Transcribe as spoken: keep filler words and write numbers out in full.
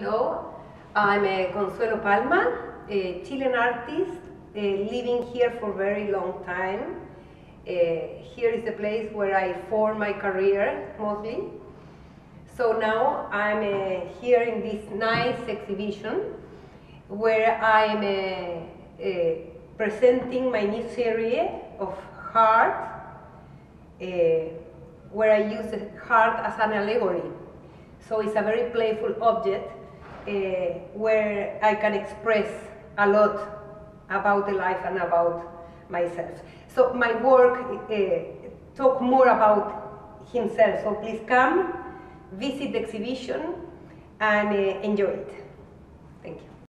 know, I'm a Consuelo Palma, a Chilean artist, uh, living here for a very long time. Uh, here is the place where I formed my career, mostly. So now I'm uh, here in this nice exhibition where I'm uh, uh, presenting my new series of heart, uh, where I use the heart as an allegory. So it's a very playful object uh, where I can express a lot about the life and about myself. So my work uh, talk more about himself. So please come, visit the exhibition, and uh, enjoy it. Thank you.